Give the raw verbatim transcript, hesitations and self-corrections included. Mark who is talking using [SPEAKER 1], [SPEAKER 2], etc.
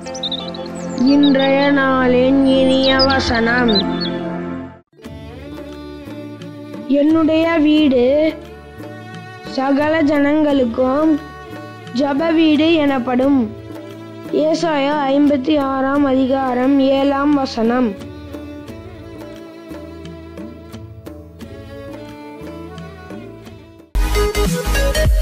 [SPEAKER 1] இன்றைய நாளின் இனிய வசனம். என்னுடைய வீடு சகல ஜனங்களுக்கும் ஜெப வீடு எனப்படும். ஏசாயா ஐம்பத்தி ஆறாம் அதிகாரம் ஏழாம் வசனம்.
[SPEAKER 2] Thank you.